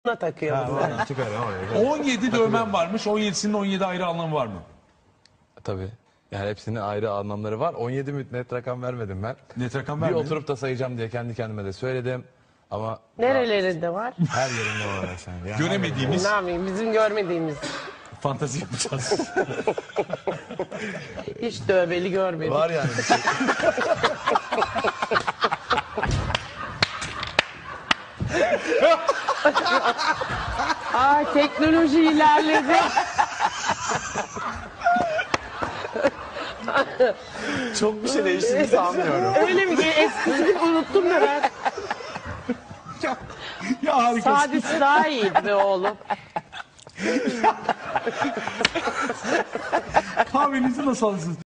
takıyor Ha, bunları. var, çıkar oraya. 17 dövmen varmış. 17'sinin 17 ayrı anlamı var mı? Tabii. Yani hepsinin ayrı anlamları var. 17 net rakam vermedim ben. Net rakam Bir vermedin. oturup da sayacağım diye kendi kendime de söyledim. Ama Nerelerinde var? her yerinde var sen. Yani Göremediğimiz Ne yapayım? Bizim görmediğimiz. fantazi yapacağız. Hiç dövbeli görmedim. var yani. Bir şey. Aa, teknoloji ilerledi. Çok bir şey değiştiğini sanmıyorum. Öyle mi? Espriyi unuttum da ben. Ya harikasın. Sadece daha iyiydi be oğlum. Kahvenizi nasıl alırsınız?